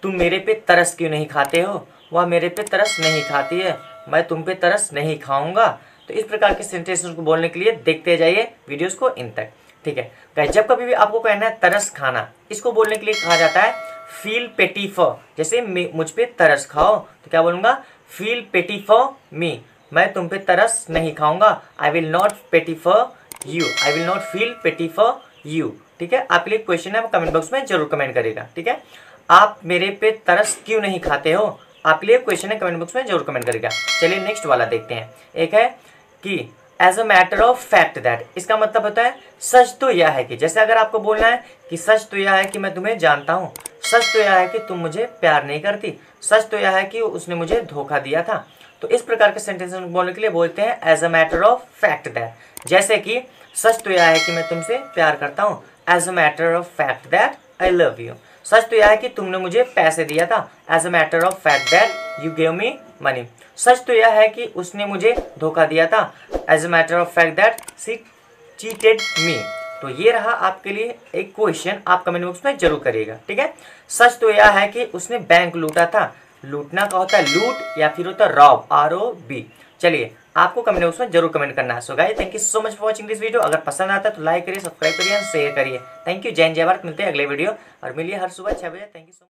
तुम मेरे पे तरस क्यों नहीं खाते हो, वह मेरे पे तरस नहीं खाती है, मैं तुम पे तरस नहीं खाऊंगा। तो इस प्रकार के सेंटेंसेस को बोलने के लिए देखते जाइए वीडियोस को इन तक। ठीक है गाइस, जब कभी भी आपको कहना है तरस खाना, इसको बोलने के लिए कहा जाता है फील पेटी फॉर। जैसे मुझ पे तरस खाओ तो क्या बोलूंगा, फील पेटी फॉर मी, मैं तुम पे तरस नहीं खाऊंगा। I will not pity for you, I will not feel pity for you. ठीक है, आपके लिए क्वेश्चन है, वो कमेंट बॉक्स में जरूर कमेंट करेगा। ठीक है, आप मेरे पे तरस क्यों नहीं खाते हो, आपके लिए क्वेश्चन है, कमेंट बॉक्स में जरूर कमेंट करेगा। चलिए नेक्स्ट वाला देखते हैं। एक है कि as a matter of fact that, इसका मतलब होता है सच तो यह है कि, जैसे अगर आपको बोलना है कि सच तो यह है कि मैं तुम्हें जानता हूँ, सच तो यह है कि तुम मुझे प्यार नहीं करती, सच तो यह है कि उसने मुझे धोखा दिया था। तो इस प्रकार के सेंटेंस बोलने के लिए बोलते हैं as a matter of fact that. जैसे कि सच तो यह है कि मैं तुमसे प्यार करता हूँ, as a matter of fact that I love you. सच तो यह है कि तुमने मुझे पैसे दिया था, as a matter of fact that you give me money. सच तो यह है कि उसने मुझे धोखा दिया था, as a matter of fact that she cheated me. तो ये रहा आपके लिए एक क्वेश्चन, आप कमेंट बॉक्स में जरूर करिएगा। ठीक है, सच तो यह है कि उसने बैंक लूटा था, लूटना का होता है लूट या फिर होता है रॉब, ROB। चलिए आपको कमेंट बॉक्स में जरूर कमेंट करना है। So guys, thank you so much for watching this video. अगर पसंद आता है तो लाइक करिए, सब्सक्राइब करिए, शेयर करिए। थैंक यू, जय हिंद जय भारत। मिलते हैं अगले वीडियो और मिलिए हर सुबह 6 बजे। Thank you so much.